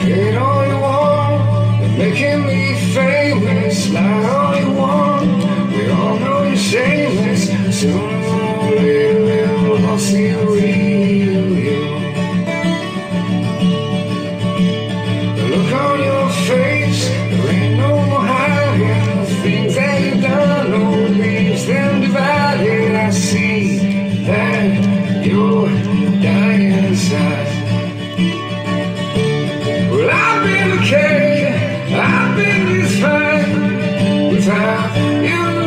Ain't all you want, you're making me famous. Lie all you want, we all know you're shameless. Sooner or later we'll all see the real you. The look on your face, there ain't no more hiding. The things that you've done, no leaves them divided. I see that you're dying inside. Well, I've been okay, I've been just fine without you.